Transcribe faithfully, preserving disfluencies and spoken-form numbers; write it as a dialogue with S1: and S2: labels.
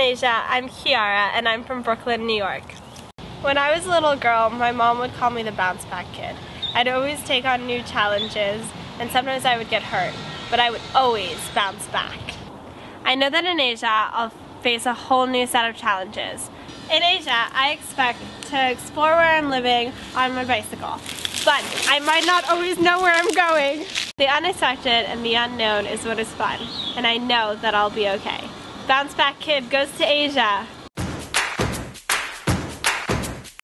S1: Asia. I'm Chiara and I'm from Brooklyn, New York. When I was a little girl, my mom would call me the bounce back kid. I'd always take on new challenges and sometimes I would get hurt, but I would always bounce back. I know that in Asia, I'll face a whole new set of challenges. In Asia, I expect to explore where I'm living on my bicycle, but I might not always know where I'm going. The unexpected and the unknown is what is fun, and I know that I'll be okay. Bounce Back Kid goes to Asia.